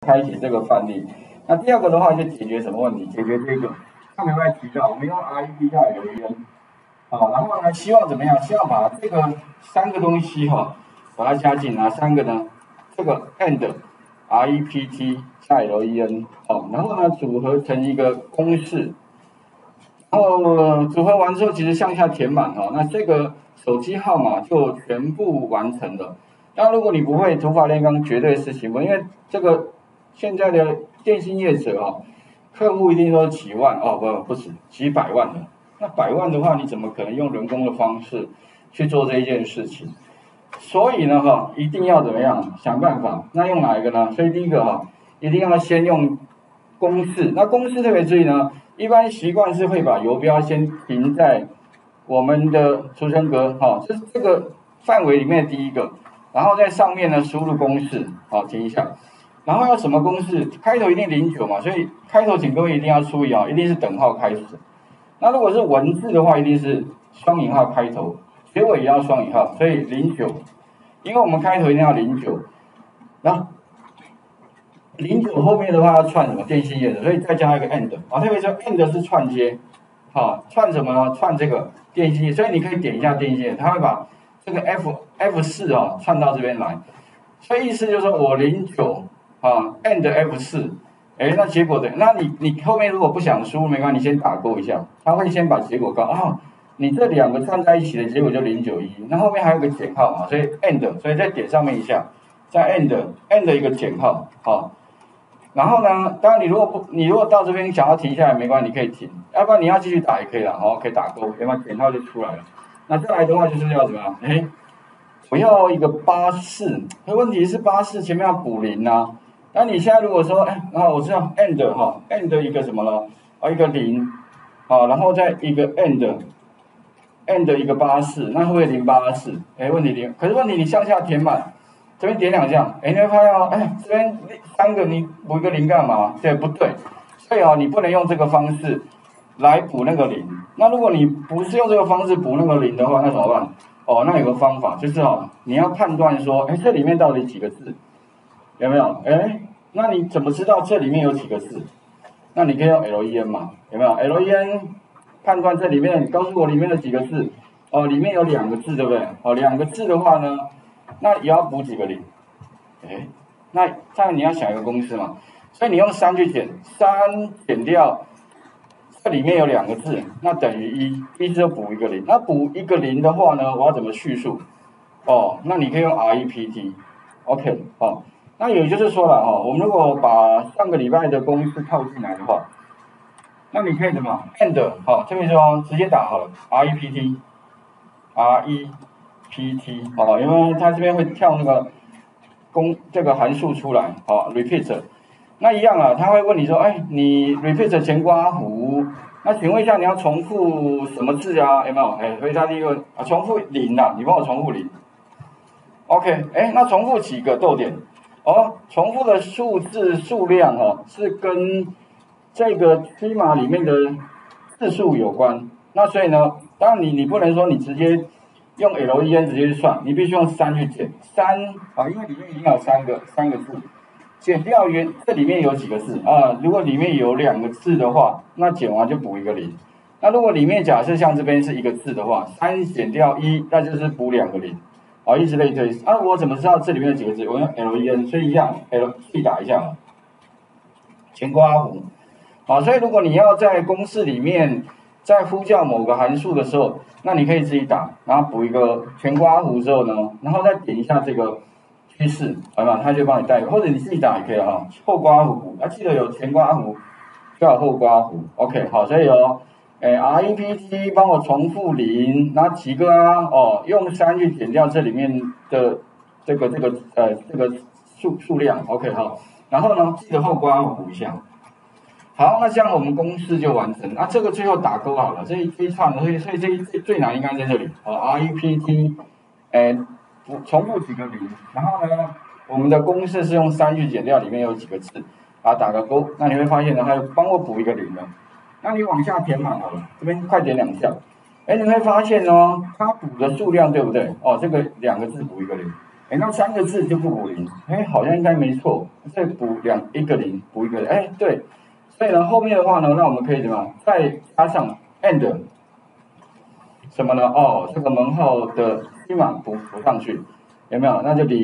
开写这个范例。那第二个的话就解决什么问题？解决这个上面会提到，我们用 REP 加 LEN， 好，然后呢，希望怎么样？希望把这个三个东西把它加进哪三个呢？这个 AND、REPT 加 LEN， 然后呢组合成一个公式。然后组合完之后，其实向下填满那这个手机号码就全部完成了。那如果你不会土法炼钢，绝对是行不通，因为这个现在的电信业者客户一定都是几万不止几百万的。那100万的话，你怎么可能用人工的方式去做这一件事情？所以呢一定要怎么样想办法？那用哪一个呢？所以第一个一定要先用公式。那公式特别注意呢。一般习惯是会把游标先停在我们的储存格，就是这个范围里面的第一个，然后在上面呢输入公式，停一下，然后要什么公式？开头一定09嘛，所以开头请各位一定要注意一定是等号开始。那如果是文字的话，一定是双引号开头，结尾也要双引号，所以09，因为我们开头一定要09，然后。09后面的话要串什么电信业的，所以再加一个 and 特别是 and 是串接，串什么呢？串这个电信业，所以你可以点一下电信业，它会把这个 F4串到这边来，所以意思就是说我09and F4，那结果的，那你后面如果不想输没关系，你先打勾一下，它会先把结果告你这两个串在一起的结果就091，那后面还有个减号嘛，所以 and， 所以再点上面一下，再 and 一个减号，然后呢，当然你如果到这边想要停下来没关系，你可以停，要不然你要继续打也可以了，可以打勾，对吗？减号就出来了。那再来的话就是要怎么样？我要一个84，问题是84前面要补0啊。那你现在如果说，我知道 and 一个什么了？一个0，然后再一个 and 一个84，那会不会084？问题0，可是问题你向下填满。这边点2下，你会发现这边3个你补一个0干嘛？对不对？所以你不能用这个方式来补那个0。那如果你不是用这个方式补那个0的话，那怎么办？那有个方法就是你要判断说，这里面到底几个字？有没有？那你怎么知道这里面有几个字？那你可以用 LEN 嘛？有没有 ？LEN 判断这里面，告诉我里面有几个字？里面有2个字，对不对？2个字的话呢？那也要补几个0？那当然你要想一个公式嘛，所以你用3去减，3减掉这里面有2个字，那等于1，意思就补一个0。那补一个0的话呢，我要怎么叙述？那你可以用 REPT，OK，那也就是说了我们如果把上个礼拜的公式套进来的话，那你可以怎么 and 这边说直接打好了 REPT， 因为它这边会跳那个这个函数出来，repeat， 那一样它会问你说，你 repeat 前刮弧，那请问一下你要重复什么字啊？有没有？所以它第一个重复0啦，你帮我重复0 ，OK， 那重复几个逗点？重复的数字数量是跟这个区码里面的字数有关，那所以呢，当然你不能说你直接用 LEN 直接去算，你必须用3去减3因为里面已经有3个字，减掉这里面有几个字如果里面有2个字的话，那减完就补一个0。那如果里面假设像这边是1个字的话，3减掉1，那就是补2个0，以此类推。我怎么知道这里面有几个字？我用 LEN， 所以一样 自己打一下前括弧。所以如果你要在公式里面在呼叫某个函数的时候，那你可以自己打，然后补一个前括弧之后呢，然后再点一下这个趋势，它就帮你带，或者你自己打也可以后括弧补，记得有前括弧就要后括弧 ，OK， 好，所以REPT 帮我重复0，那几个用3去减掉这里面的这个数量 ，OK 好，然后呢记得后括弧补一下。好，那这样我们公式就完成。那这个最后打勾好了，这一串，所以这最难应该在这里REPT， 重复几个0，然后呢，我们的公式是用3去减掉里面有几个字，打个勾。那你会发现呢，它帮我补一个0了。那你往下填满好了，这边快点2下，你会发现它补的数量对不对？这个2个字补一个0， 哎，那3个字就不补零，哎，好像应该没错，再补一个零，补一个零，哎，对，所以呢后面的话呢，那我们可以怎么样？再加上 and 什么呢？哦，这个门号的虚码补上去，有没有？那就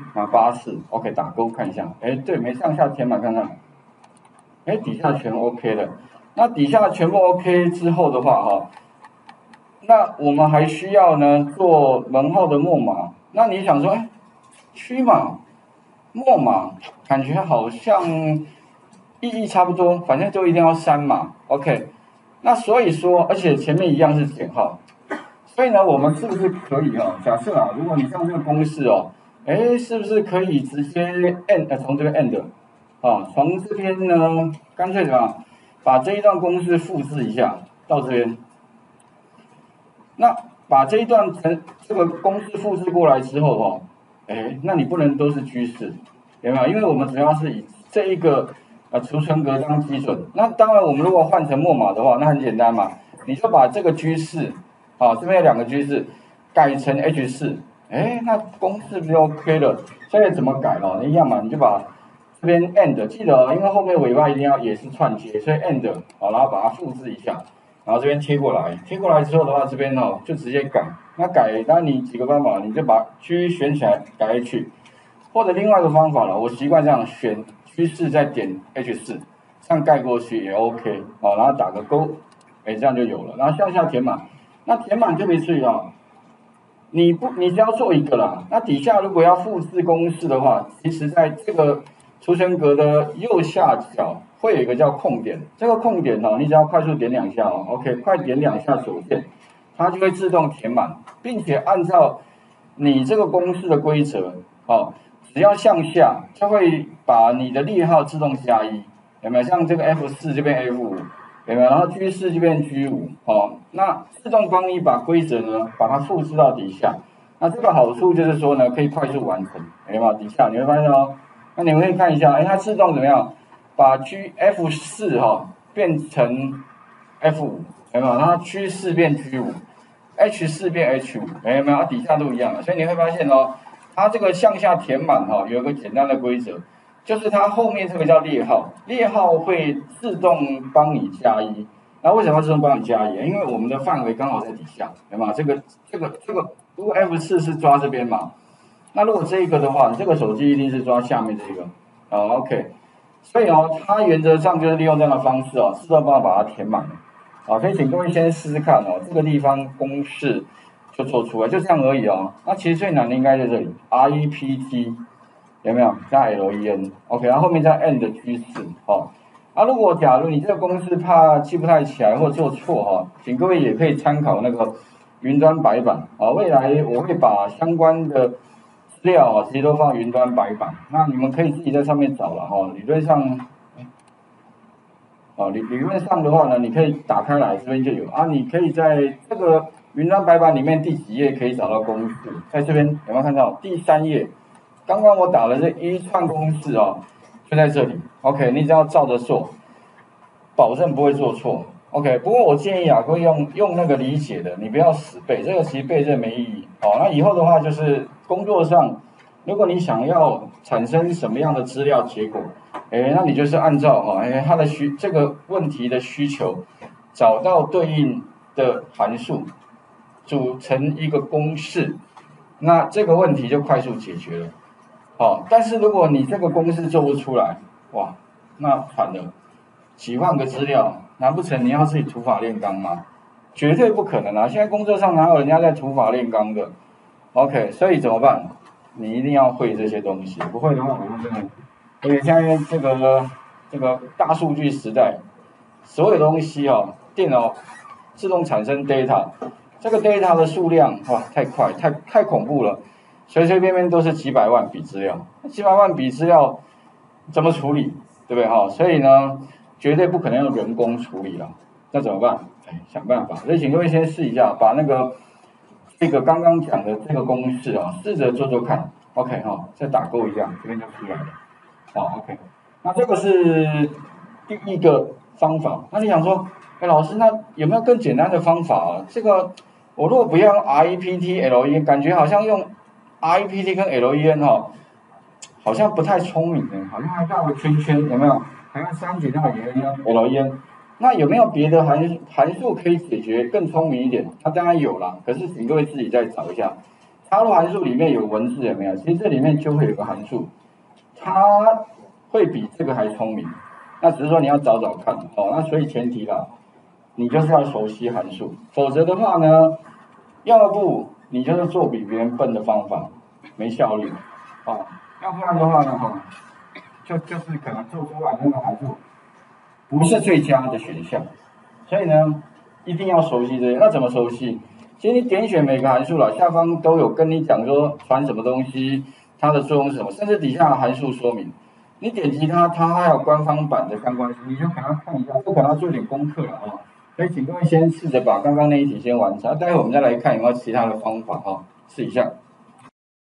084，OK， 打勾看一下，哎，对，没上下填满看看，哎，底下全 OK 了。那底下全部 OK 之后的话，哈，那我们还需要呢做门号的末码。那你想说，哎，区码、末码，感觉好像意义差不多，反正就一定要3码 ，OK。那所以说，而且前面一样是减号，所以呢，我们是不是可以哦？假设啊，如果你像这个公式哦，哎，是不是可以直接 end 从这边 end 啊，从这边呢，干脆怎么样，把这一段公式复制一下到这边。那把这一段这个公式复制过来之后哦，哎，那你不能都是居士，有没有？因为我们主要是以这一个储存格当基准。那当然，我们如果换成末码的话，那很简单嘛，你就把这个居士，啊，这边有2个居士，改成 H4，哎，那公式就 OK 了。所以怎么改哦？一样嘛，你就把这边 and 记得哦，因为后面尾巴一定要也是串接，所以 and 好，然后把它复制一下。然后这边贴过来，贴过来之后的话，这边哦就直接改。那改，当然你几个方法，你就把区选起来改 H， 或者另外一个方法了，我习惯这样选趋势再点 H4， 这样盖过去也 OK 哦，然后打个勾，哎，这样就有了。然后向下填满，那填满特别注意啊，你只要做一个啦。那底下如果要复制公式的话，其实在这个储存格的右下角会有一个叫空点，这个空点哦，你只要快速点2下哦 ，OK， 快点2下手键，它就会自动填满，并且按照你这个公式的规则哦，只要向下就会把你的列号自动加1，有没有？像这个 F4 这边 F5。有没有？然后 G4 这边 G5，哦，那自动帮你把规则呢，把它复制到底下。那这个好处就是说呢，可以快速完成，有没有？底下你会发现哦，那你们可以看一下，哎，它自动怎么样？把 F4 哈变成 F5，有没有？然后 G4 变 G5，H4 变 H5，有没有？它底下都一样，所以你会发现哦，它这个向下填满哈，有一个简单的规则。就是它后面这个叫列号，列号会自动帮你加1。那为什么要自动帮你加1？因为我们的范围刚好在底下，对吗？这个，如果 F4 是抓这边嘛，那如果这个的话，这个手机一定是抓下面这个。哦 ，OK。所以哦，它原则上就是利用这样的方式哦，自动帮我把它填满。啊，所以请各位先试试看哦，这个地方公式就做出来，就这样而已哦。那其实最难的应该在这里 ，REPT。有没有加 LEN？OK， 然后后面加 N 的居士，哦。啊，如果假如你这个公式怕记不太起来或做错哈，请各位也可以参考那个云端白板啊。未来我会把相关的资料啊，其实都放云端白板，那你们可以自己在上面找了哈。理论上，理论上的话呢，你可以打开来这边就有啊。你可以在这个云端白板里面第几页可以找到公式，在这边有没有看到第3页？刚刚我打的这一串公式哦，就在这里。OK， 你只要照着做，保证不会做错。OK， 不过我建议啊，各位用那个理解的，你不要死背，这个其实背这没意义。好，那以后的话就是工作上，如果你想要产生什么样的资料结果，哎，那你就是按照它的这个问题的需求，找到对应的函数，组成一个公式，那这个问题就快速解决了。好，但是如果你这个公式做不出来，哇，那惨了，几万个资料，难不成你要自己土法炼钢吗？绝对不可能啊！现在工作上哪有人家在土法炼钢的 ？OK， 所以怎么办？你一定要会这些东西，不会的话，我们真的，而且现在这个大数据时代，所有东西哦，电脑自动产生 data， 这个 data 的数量哇，太快，太恐怖了。随随便便都是几百万笔资料，几百万笔资料怎么处理，对不对哈？所以呢，绝对不可能用人工处理了，那怎么办？哎，想办法。所以请各位先试一下，把这个刚刚讲的这个公式啊，试着做做看。OK 哈，再打勾一下，这边就出来了。好 ，OK， 那这个是第一个方法。那你想说，哎，老师，那有没有更简单的方法啊？这个我如果不要用 REPT LE， 感觉好像用 REPT 跟 LEN 哈，好像不太聪明的，好像还绕个圈圈，有没有？还要删减掉 LEN。那有没有别的函数可以解决更聪明一点？它当然有啦，可是请各位自己再找一下。插入函数里面有文字有没有？其实这里面就会有个函数，它会比这个还聪明。那只是说你要找找看哦。那所以前提啦，你就是要熟悉函数，否则的话呢，要不你就是做比别人笨的方法，没效率哦。要不然的话呢，就是可能做出来那个函数不是最佳的选项。所以呢，一定要熟悉这些。那怎么熟悉？其实你点选每个函数了，下方都有跟你讲说传什么东西，它的作用是什么，甚至底下的函数说明。你点击它还有官方版的相关，你就可能看一下，这可能要做点功课了啊。所以请各位先试着把刚刚那一题先完成，待会我们再来看有没有其他的方法啊，试一下。